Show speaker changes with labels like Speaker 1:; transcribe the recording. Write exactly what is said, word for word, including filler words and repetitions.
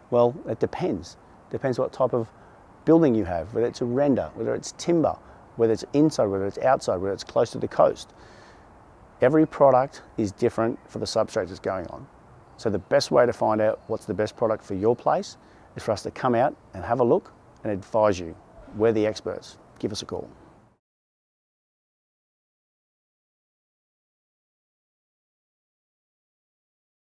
Speaker 1: Well, it depends. Depends what type of building you have, whether it's a render, whether it's timber, whether it's inside, whether it's outside, whether it's close to the coast. Every product is different for the substrate that's going on. So the best way to find out what's the best product for your place is for us to come out and have a look and advise you. We're the experts. Give us a call.